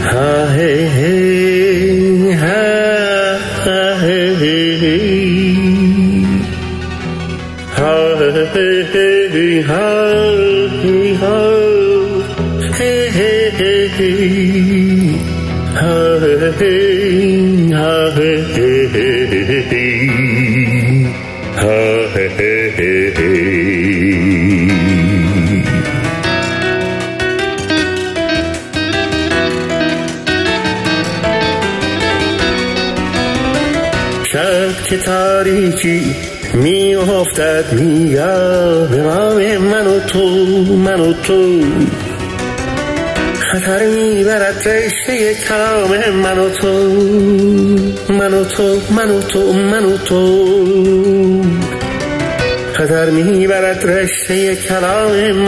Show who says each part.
Speaker 1: شب که تاریکی می افتد میاد به راه من و تو خطر میبرد رشته کلام من و تو خطر میبرد رشته کلام